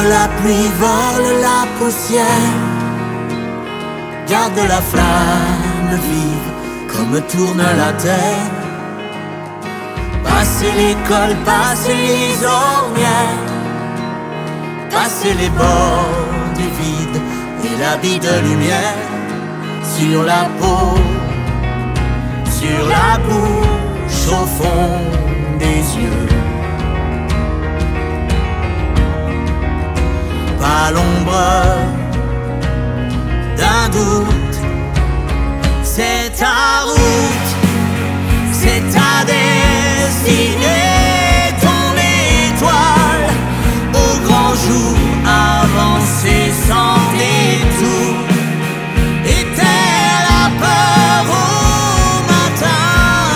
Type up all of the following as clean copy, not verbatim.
la pluie, vole la poussière, garde la flamme vive comme tourne la terre. Passez l'école, passez les ornières, passez les bords du vide et l'habit de lumière sur la peau, sur la bouche, au fond des yeux. Pas l'ombre d'un doute, c'est ta route, c'est ta destinée, ton étoile au grand jour, avancer sans détour. Éteins la peur au matin,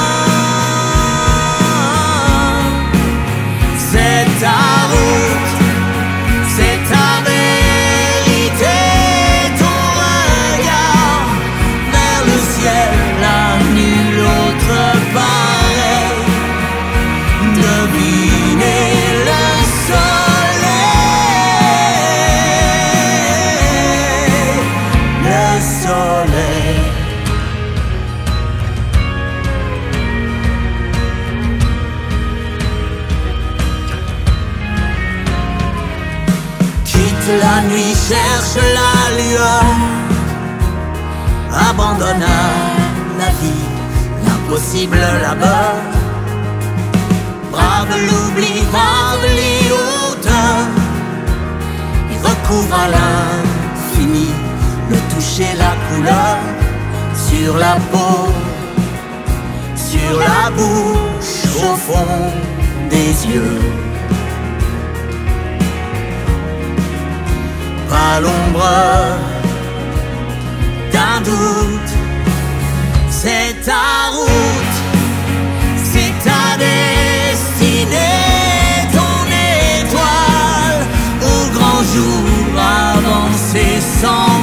c'est ta route, c'est ta vérité, ton regard vers le ciel, à nul autre pareil. Devinez le soleil, le soleil. Quitte la nuit, cherche la lueur, abandonne à la vie l'impossible là-bas. Brave l'oubli, brave les hauteurs, et recouvre à l'infini le toucher, la couleur sur la peau, sur la bouche, au fond des yeux. Pas l'ombre d'un doute, c'est ta route, c'est ta destinée, ton étoile au grand jour, avancer sans